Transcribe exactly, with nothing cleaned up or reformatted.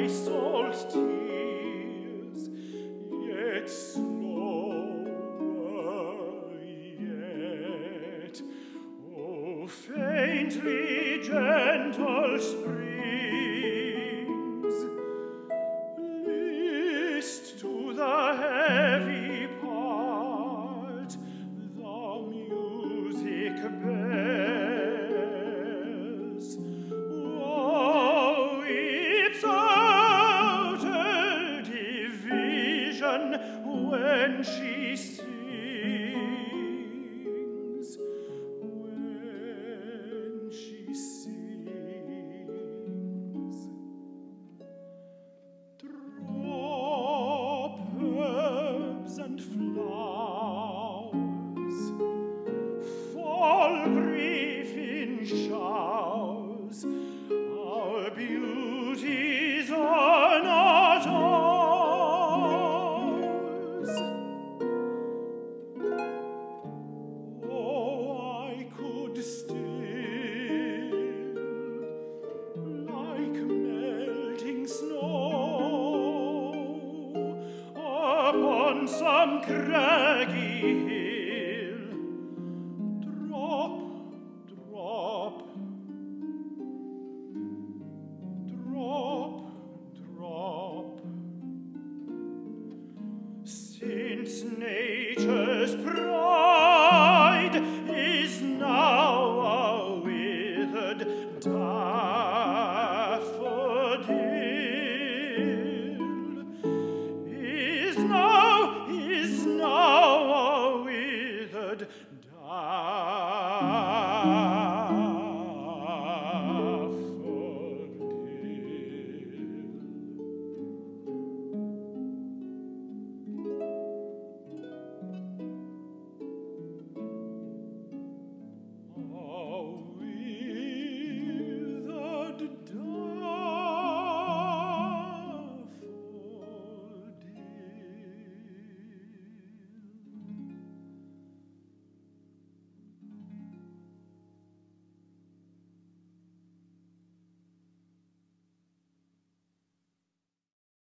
salt tears, yet slower yet. Oh, faintly gentle springs, list to the heavy part the music bears. Oh, its outer division when she sings, when she sings. Drop herbs and flowers, fall brief in showers, our beauties are not ours. Oh, I could still, like melting snow, upon some craggy hill, drop, drop, drop, drop, since nature's pride